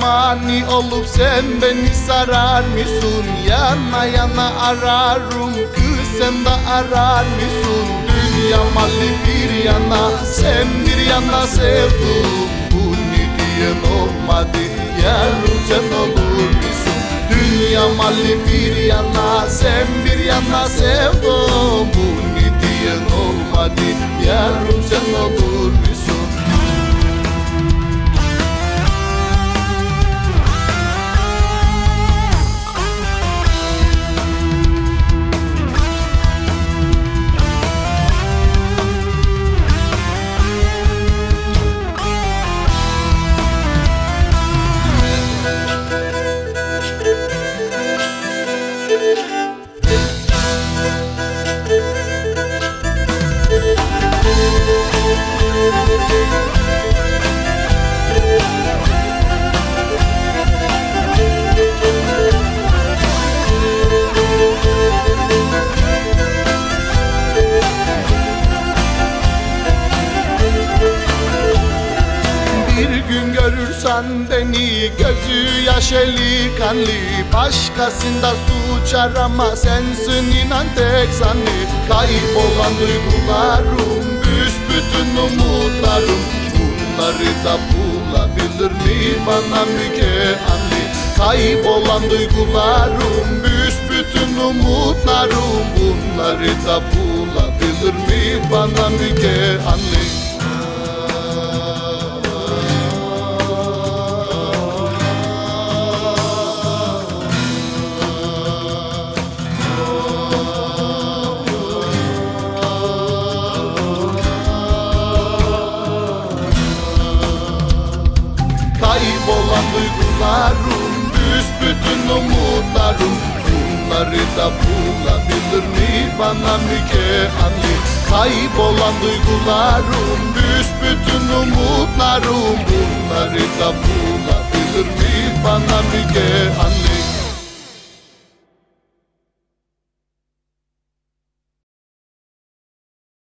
mani olup sen beni sarar mısın? Yana yana ararım, kız sen de arar mısın? Dünya malı bir yana, sen bir yana sevdim. Bunu diyen olmadı, yarın sen olur musun? Dünya malı bir yana, sen bir yana sevdim. Bunu diyen olmadı, yarın sen olur musun? Görürsen beni gözü yaşeli kanlı, başkasında suç arama, sensin inan tek zanlı. Kaybolan duygularım, büsbütün umutlarım, bunları da bulabilir mi bana Müge Anlı? Kaybolan duygularım, büsbütün umutlarım, bunları da bulabilir mi bana Müge Anlı? Kaybolan duygularım, büsbütün umutlarım, bunları da bulabilir mi bana Müge Anlı? Kaybolan duygularım, büsbütün umutlarım, bunları da bulabilir mi bana Müge Anlı?